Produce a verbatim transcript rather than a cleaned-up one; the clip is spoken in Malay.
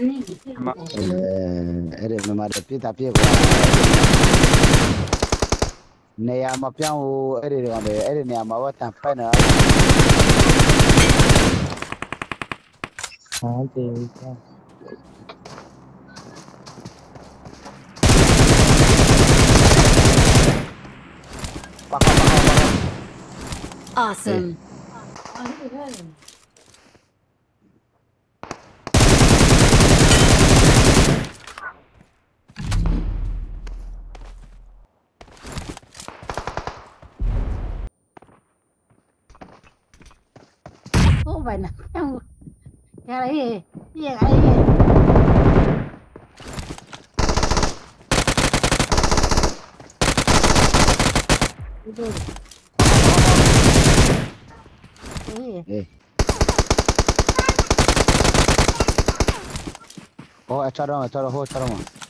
အဲ့ဒီမမတဲ့ပြတာပြကွာနေရာမပြောင်းဘူးအဲ့ဒီတော့လေအဲ့ဒီနေရာမှာဝတ်တန်ဖိုက်နေတာဟာတေးကွာပါပါပါပါ Awesome. Ô vậy nè, cái đấy gì, cái đấy gì. Ê. Ô, cho đâu, cho đâu, cho đâu mà.